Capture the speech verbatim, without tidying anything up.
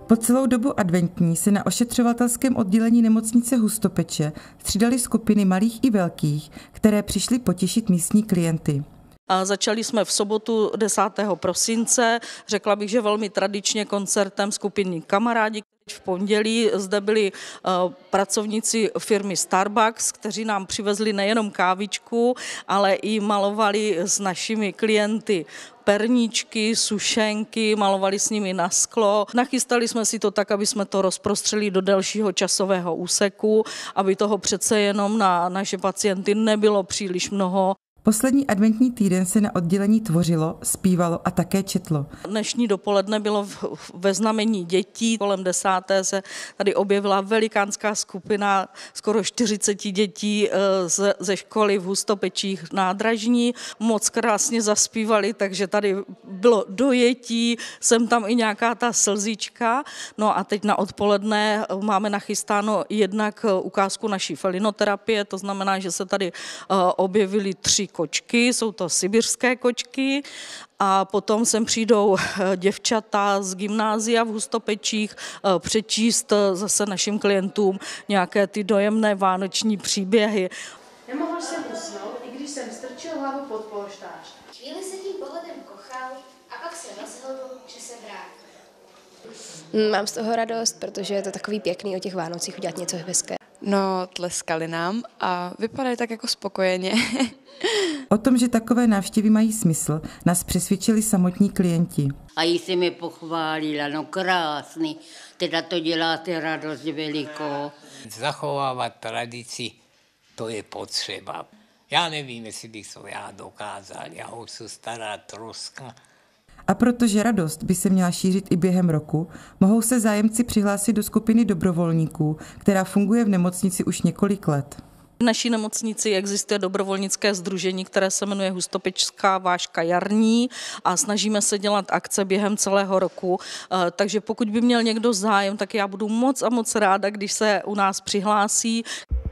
Po celou dobu adventní se na ošetřovatelském oddělení nemocnice Hustopeče střídaly skupiny malých i velkých, které přišly potěšit místní klienty. A začali jsme v sobotu desátého prosince, řekla bych, že velmi tradičně koncertem skupiny Kamarádi. V pondělí zde byli uh, pracovníci firmy Starbucks, kteří nám přivezli nejenom kávičku, ale i malovali s našimi klienty perníčky, sušenky, malovali s nimi na sklo. Nachystali jsme si to tak, aby jsme to rozprostřeli do delšího časového úseku, aby toho přece jenom na naše pacienty nebylo příliš mnoho. Poslední adventní týden se na oddělení tvořilo, zpívalo a také četlo. Dnešní dopoledne bylo ve znamení dětí. Kolem desáté se tady objevila velikánská skupina skoro čtyřicet dětí ze školy v Hustopečích nádražní. Moc krásně zaspívali, takže tady bylo dojetí, jsem tam i nějaká ta slzička. No a teď na odpoledne máme nachystáno jednak ukázku naší felinoterapie, to znamená, že se tady objevily tři kočky, jsou to sibirské kočky a potom sem přijdou děvčata z gymnázia v Hustopečích přečíst zase našim klientům nějaké ty dojemné vánoční příběhy. Nemohl jsem usnout, i když jsem strčil hlavu pod polštář. Chvíli se tím pohledem kochal a pak se rozhodl, že se vrátí. Mám z toho radost, protože je to takový pěkný o těch Vánocích udělat něco hezké. No, tleskali nám a vypadají tak jako spokojeně. O tom, že takové návštěvy mají smysl, nás přesvědčili samotní klienti. A jí se mi pochválila, no krásný, teda to děláte radost velikou. Zachovávat tradici, to je potřeba. Já nevím, jestli bych to já dokázal, já už jsem stará troska. A protože radost by se měla šířit i během roku, mohou se zájemci přihlásit do skupiny dobrovolníků, která funguje v nemocnici už několik let. V naší nemocnici existuje dobrovolnické sdružení, které se jmenuje Hustopečská váška jarní a snažíme se dělat akce během celého roku. Takže pokud by měl někdo zájem, tak já budu moc a moc ráda, když se u nás přihlásí.